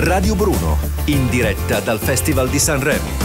Radio Bruno, in diretta dal Festival di Sanremo.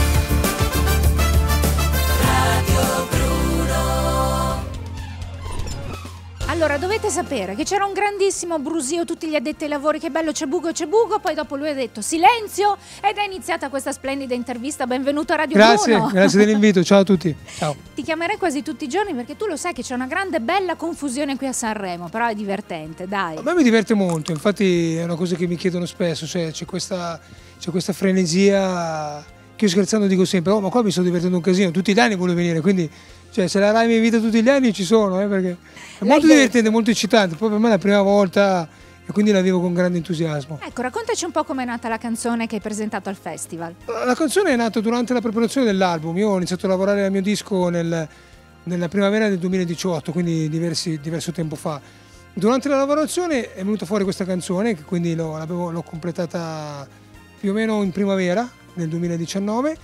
Allora, dovete sapere che c'era un grandissimo brusio, tutti gli addetti ai lavori, che bello, c'è buco, poi dopo lui ha detto silenzio ed è iniziata questa splendida intervista. Benvenuto a Radio Bruno. Grazie dell'invito, ciao a tutti. Ciao. Ti chiamerei quasi tutti i giorni perché tu lo sai che c'è una grande bella confusione qui a Sanremo, però è divertente, dai. A me mi diverte molto, infatti è una cosa che mi chiedono spesso, cioè c'è questa frenesia che io scherzando dico sempre, oh ma qua mi sto divertendo un casino, tutti gli anni voglio venire, quindi cioè, se la Rai mi invita tutti gli anni ci sono, perché è molto divertente, molto eccitante, poi per me è la prima volta e quindi la vivo con grande entusiasmo. Ecco, raccontaci un po' com'è nata la canzone che hai presentato al festival. La canzone è nata durante la preparazione dell'album, io ho iniziato a lavorare al mio disco nella primavera del 2018, quindi diverso tempo fa. Durante la lavorazione è venuta fuori questa canzone, che quindi l'ho completata più o meno in primavera del 2019,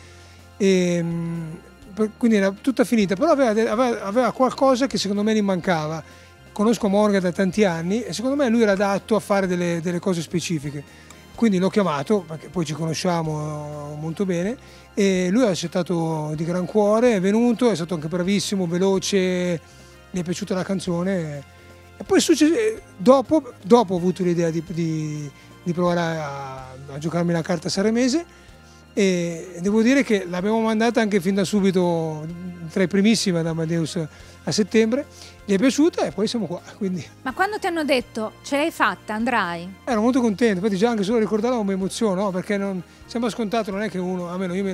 quindi era tutta finita, però aveva qualcosa che secondo me gli mancava. Conosco Morgan da tanti anni e secondo me lui era adatto a fare delle cose specifiche, quindi l'ho chiamato perché poi ci conosciamo molto bene e lui ha accettato di gran cuore, è venuto, è stato anche bravissimo, veloce, mi è piaciuta la canzone e poi dopo ho avuto l'idea di provare a giocarmi la carta sanremese. E devo dire che l'abbiamo mandata anche fin da subito, tra i primissimi ad Amadeus a settembre, gli è piaciuta e poi siamo qua. Quindi. Ma quando ti hanno detto ce l'hai fatta, andrai? Ero molto contento, infatti già anche solo ricordarlo mi emoziono, no? Perché non sembra scontato, non è che uno,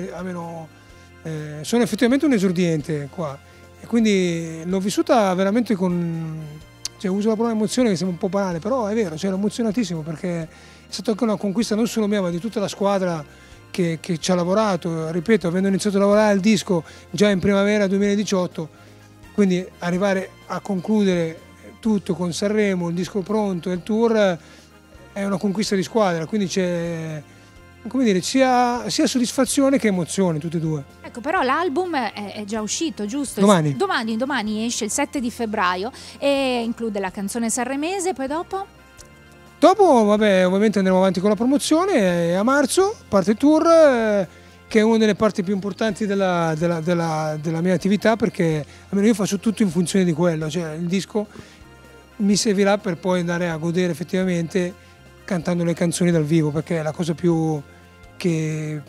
sono effettivamente un esordiente qua e quindi l'ho vissuta veramente uso la parola emozione che sembra un po' banale, però è vero, ero emozionatissimo perché è stata anche una conquista non solo mia ma di tutta la squadra che ci ha lavorato, ripeto, avendo iniziato a lavorare al disco già in primavera 2018, quindi arrivare a concludere tutto con Sanremo, il disco pronto e il tour è una conquista di squadra, quindi c'è, come dire, sia soddisfazione che emozione, tutte e due. Ecco, però l'album è già uscito, giusto? Domani esce il 7 di febbraio e include la canzone sanremese, poi dopo? Dopo, vabbè, ovviamente andremo avanti con la promozione e a marzo parte il tour, che è una delle parti più importanti della mia attività perché almeno io faccio tutto in funzione di quello, cioè il disco mi servirà per poi andare a godere effettivamente cantando le canzoni dal vivo perché è la cosa che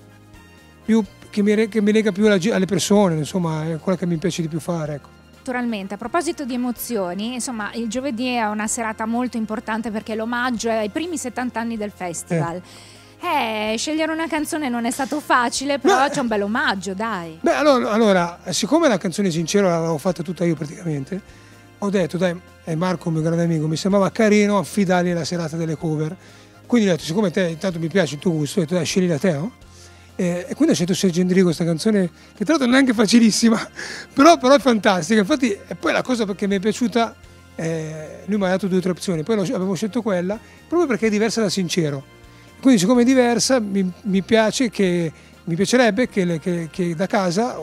mi lega più alle persone, insomma è quella che mi piace di più fare, ecco. Naturalmente, a proposito di emozioni, insomma, il giovedì è una serata molto importante perché l'omaggio è ai primi 70 anni del festival. Scegliere una canzone non è stato facile, però c'è un bel omaggio, dai. Beh, allora, siccome la canzone Sincero l'avevo fatta tutta io praticamente, ho detto, dai, Marco, mio grande amico, mi sembrava carino affidargli la serata delle cover. Quindi ho detto, siccome te intanto mi piace il tuo gusto, ho detto, dai, scegli da te, no? E quindi ho scelto Sergio Endrigo, questa canzone che tra l'altro non è neanche facilissima, però è fantastica. Infatti, e poi la cosa che mi è piaciuta, lui mi ha dato 2 o 3 opzioni, poi avevo scelto quella proprio perché è diversa da Sincero. Quindi siccome è diversa mi piacerebbe che da casa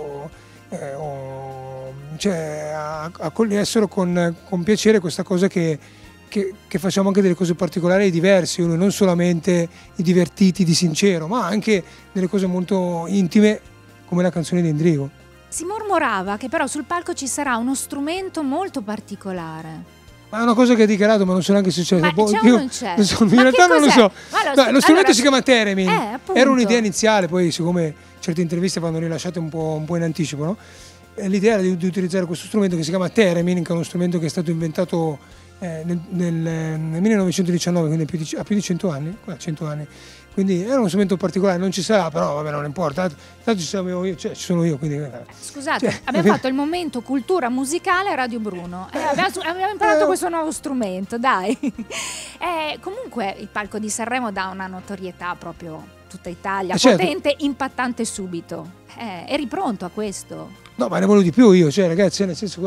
accogliessero con piacere questa cosa che facciamo anche delle cose particolari e diverse, non solamente i divertiti di Sincero, ma anche delle cose molto intime come la canzone di Endrigo. Si mormorava che però sul palco ci sarà uno strumento molto particolare. Ma è una cosa che ha dichiarato, ma non so neanche se c'è. Ma c'è o non c'è? In realtà non lo so. Lo strumento si chiama Theremin. Era un'idea iniziale, poi siccome certe interviste vanno rilasciate un po' in anticipo, no? L'idea era di utilizzare questo strumento che si chiama Theremin, che è uno strumento che è stato inventato nel 1919, quindi ha più di 100 anni, 100 anni. Quindi era uno strumento particolare, non ci sarà, però vabbè, non importa, tanto ci sono io, quindi. Scusate, abbiamo fatto il momento cultura musicale a Radio Bruno, abbiamo imparato questo nuovo strumento, dai. Comunque il palco di Sanremo dà una notorietà proprio tutta Italia, potente, impattante subito. Eri pronto a questo? No, ma ne volevo di più io, ragazzi, nel senso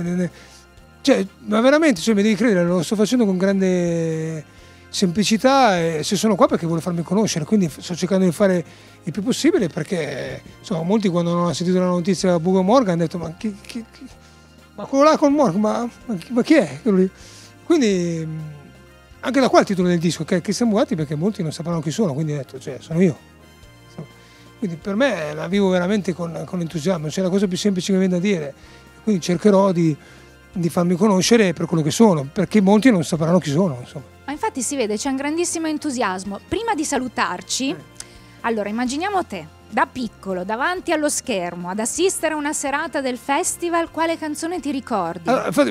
ma veramente, mi devi credere, lo sto facendo con grande semplicità e se sono qua perché voglio farmi conoscere, quindi sto cercando di fare il più possibile perché insomma, molti quando hanno sentito la notizia da Bugo Morgan hanno detto ma quello là con Morgan, ma chi è? Quindi Anche da qua il titolo del disco, che Cristian Buatti, perché molti non sapranno chi sono, quindi ho detto, cioè, sono io. Quindi per me la vivo veramente con entusiasmo, c'è la cosa più semplice che mi viene da dire. Quindi cercherò di farmi conoscere per quello che sono, perché molti non sapranno chi sono, insomma. Ma infatti si vede, c'è un grandissimo entusiasmo. Prima di salutarci, allora immaginiamo te, da piccolo, davanti allo schermo, ad assistere a una serata del festival, quale canzone ti ricordi? Allora, infatti,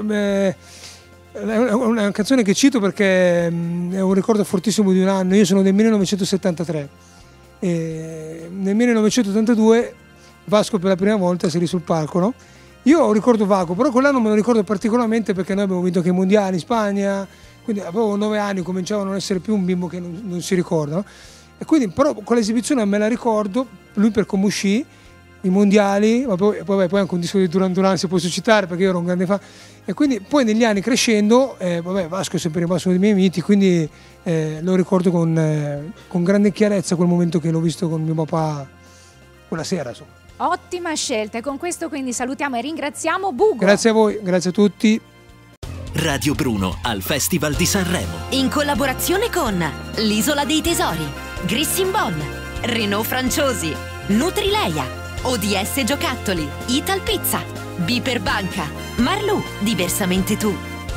è una canzone che cito perché è un ricordo fortissimo di un anno. Io sono del 1973 e nel 1982 Vasco per la prima volta salì sul palco, no? Io ho un ricordo vago, però quell'anno me lo ricordo particolarmente perché noi abbiamo vinto anche i mondiali in Spagna, quindi avevo 9 anni, cominciavo a non essere più un bimbo che non si ricorda, no? E quindi però quell'esibizione me la ricordo, lui per come uscì, i mondiali, poi anche un disco di Duran Duran si può suscitare perché io ero un grande fan, e quindi poi negli anni crescendo, Vasco è sempre rimasto uno dei miei miti, quindi lo ricordo con grande chiarezza quel momento che l'ho visto con mio papà quella sera, insomma. Ottima scelta, e con questo quindi salutiamo e ringraziamo Bugo. Grazie a voi, grazie a tutti. Radio Bruno al Festival di Sanremo. In collaborazione con l'Isola dei Tesori, Grissin Bon, Renault Franciosi, Nutrileia, ODS Giocattoli, Ital Pizza, Biper Banca, Marlù, Diversamente Tu,